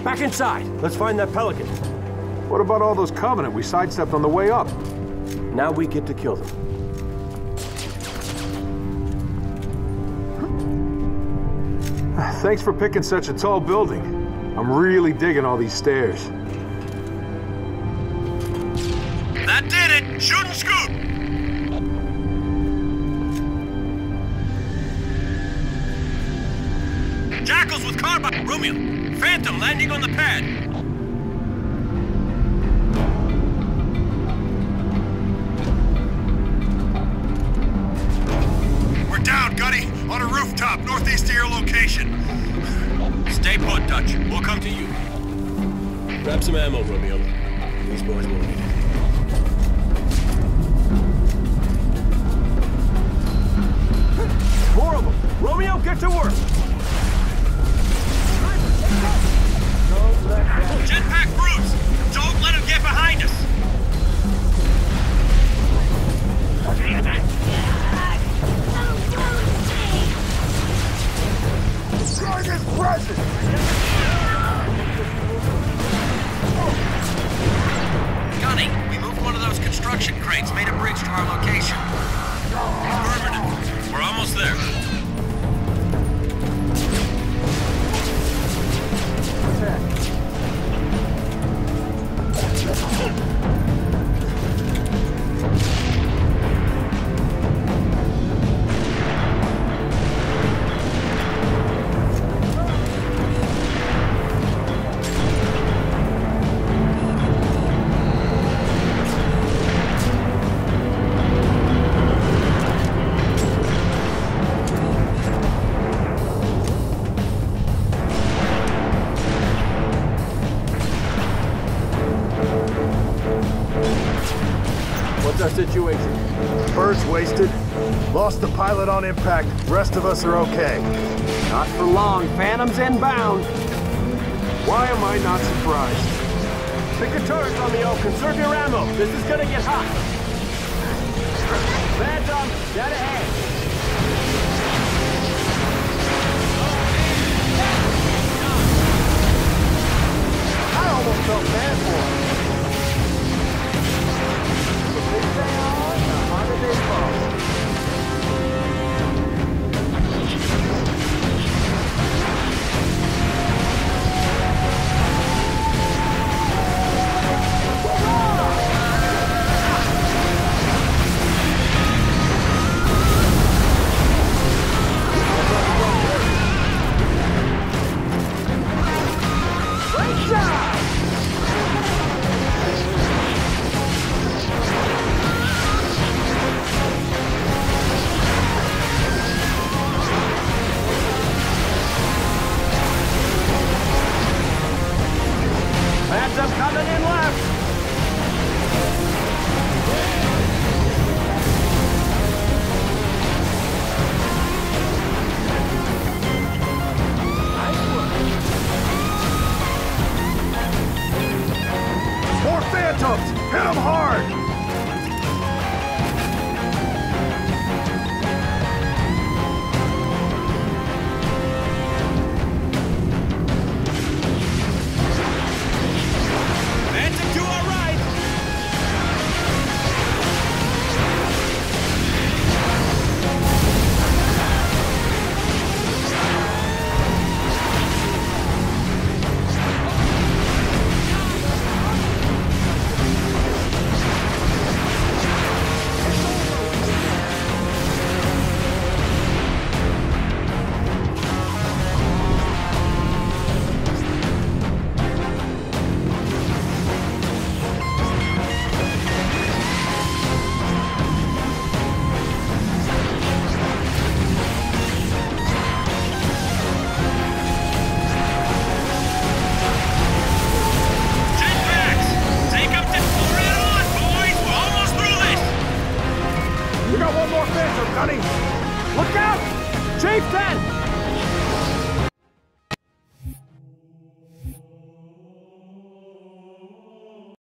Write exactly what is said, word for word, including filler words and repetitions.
Back inside. Let's find that Pelican. What about all those Covenant we sidestepped on the way up? Now we get to kill them. Thanks for picking such a tall building. I'm really digging all these stairs. That did it! Shoot and scoot! Jackals with carbine! Romeo! Phantom landing on the pad! We're down, Gunny! On a rooftop, northeast of your location. Stay put, Dutch. We'll come to you. Grab some ammo, Romeo. These boys will need it. More of them! Romeo, get to work! Jetpack Bruce! Don't let him get behind us! Destroy this present! Gunny, we moved one of those construction crates, made a bridge to our location. Affirmative. We're almost there. What's our situation? Bird's wasted. Lost the pilot on impact. Rest of us are okay. Not for long. Phantom's inbound. Why am I not surprised? Pick your turrets, Romeo. Conserve your ammo. This is gonna get hot. Phantom, dead ahead. I almost felt bad for him. The big day on, the harder they fall. Phantom coming in left. Nice work. More Phantoms! Hit them hard! Phantom to our right! Jetpacks! Take up the... Right on, boys! We're almost through this! We got one more Phantom, Gunny! Look out! Chieftain!